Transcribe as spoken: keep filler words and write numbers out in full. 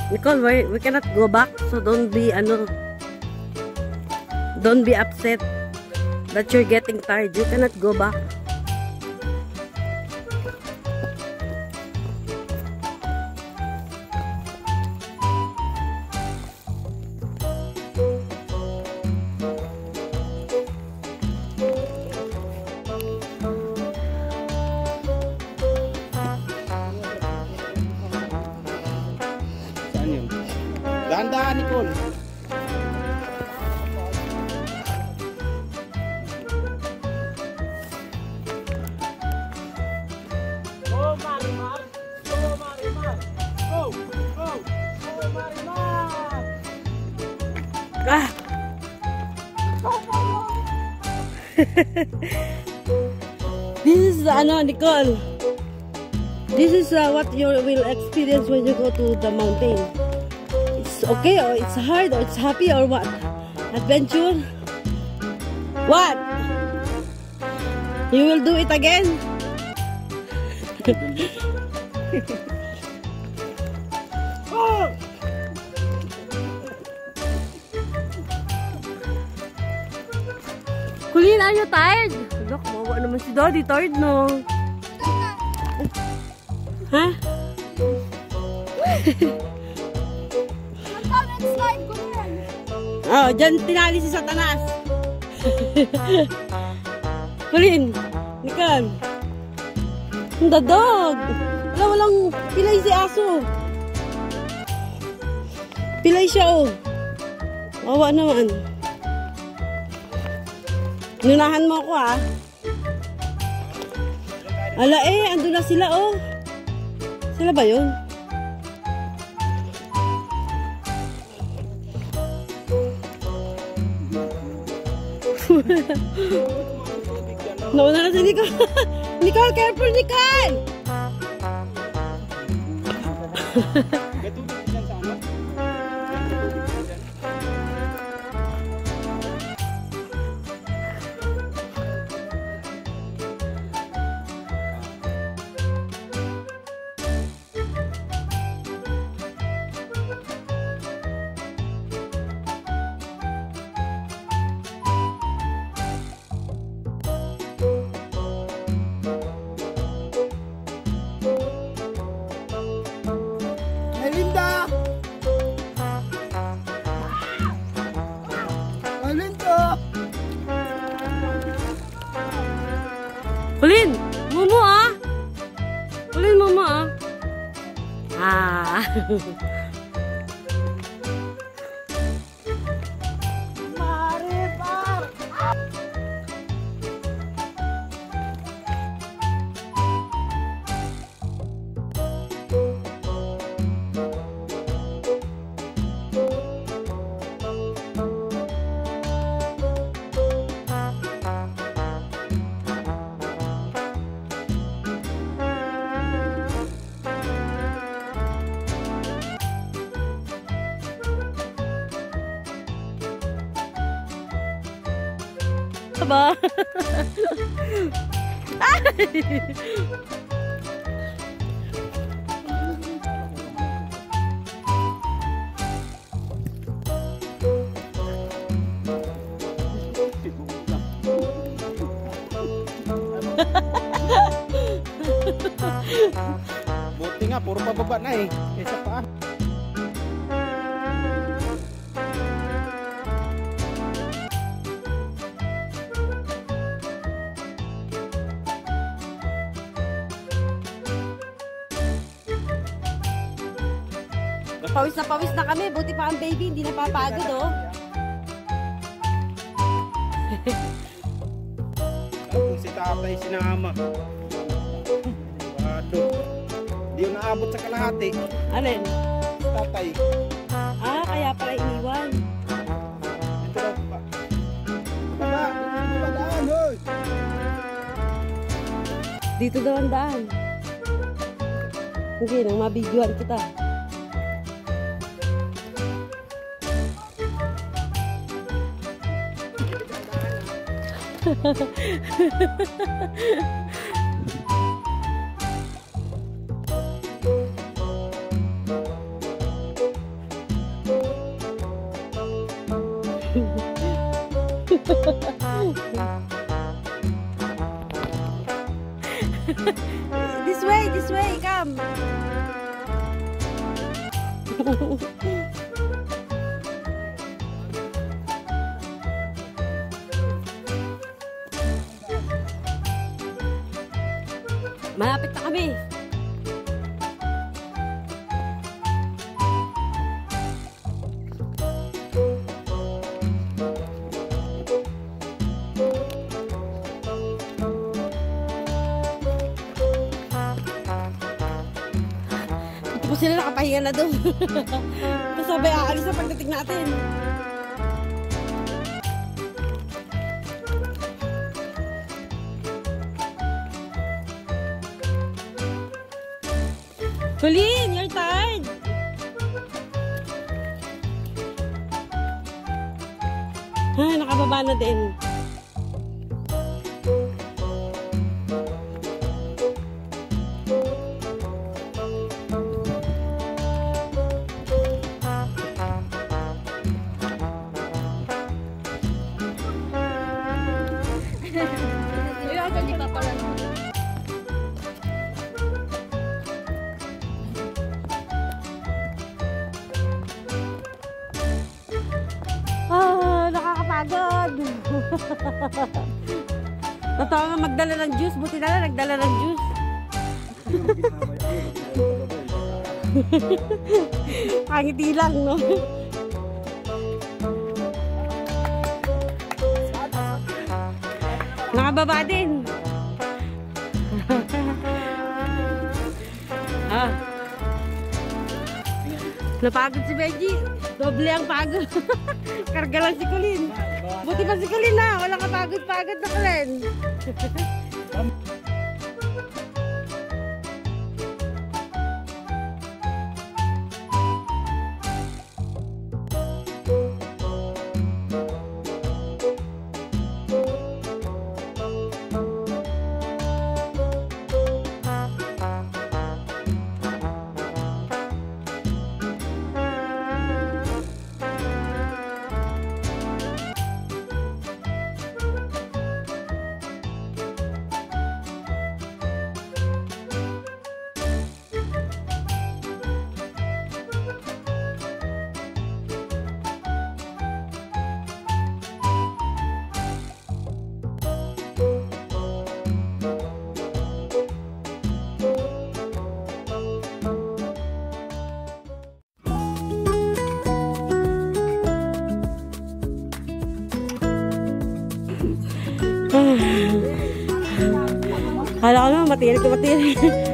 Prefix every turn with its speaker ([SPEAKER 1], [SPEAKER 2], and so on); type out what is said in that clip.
[SPEAKER 1] Nicole, we, we cannot go back, so don't be, ano, don't be upset that you're getting tired. You cannot go back.
[SPEAKER 2] Dahan-dahan, Nicole. Go, Marimar! Go, Marimar! Go! Go! Go, Marimar!
[SPEAKER 1] Ah! This is, ano, Nicole. This is uh, what you will experience when you go to the mountain. Okay, or it's hard, or it's happy, or what? Adventure? What? You will do it again?
[SPEAKER 2] Oh!
[SPEAKER 1] Colleen, are you tired? Look, mawa naman si Daddy. Tired, no? Ha? Oh, dyan tinali si Satanas. Colleen, Nicole. Ang dadog. Wala, walang pilay si aso. Pilay siya, oh. Awa naman. Nunahan mo ako, ha? Ala, eh. Andun na sila, oh. Sila ba yun? Nauna na si Nicole. Nicole, careful, Nicole!
[SPEAKER 2] Melinda! Melinda!
[SPEAKER 1] Colleen, Momo, ah! Colleen, Momo, ah! Ah!
[SPEAKER 2] Marimar!
[SPEAKER 1] Ba?
[SPEAKER 2] Buti nga, puro pababa na eh. Isa pa.
[SPEAKER 1] Pawis na pawis na kami. Buti pa ang baby. Hindi napapagod, oh.
[SPEAKER 2] Kung si tatay sinama. Bado. Di yun naabot sa kalahati.
[SPEAKER 1] Alin?
[SPEAKER 2] Si tatay.
[SPEAKER 1] Ah, kaya pala iniwan.
[SPEAKER 2] Ito lang pa. Baba! Baba daan, hoy!
[SPEAKER 1] Dito daw ang daan. Sige, nang mabidyoan kita. ulam. Malapit na kami. Ito po sila nakapahinga na doon. Kasabay aalis na pagdating natin. Colleen, you're tired. Ah, nakababa na din. Ah, nakakapagod. Totoo nga magdala ng juice. Buti na lang nagdala ng juice. Pangiti lang, no? Nakababa din. Ah. Napagod si Benji. Doble ang pagod. Karga lang si Colleen. Buti pa si Colleen na. Walang kapagod-pagod na Colleen. Kala ko naman, matili ko matili.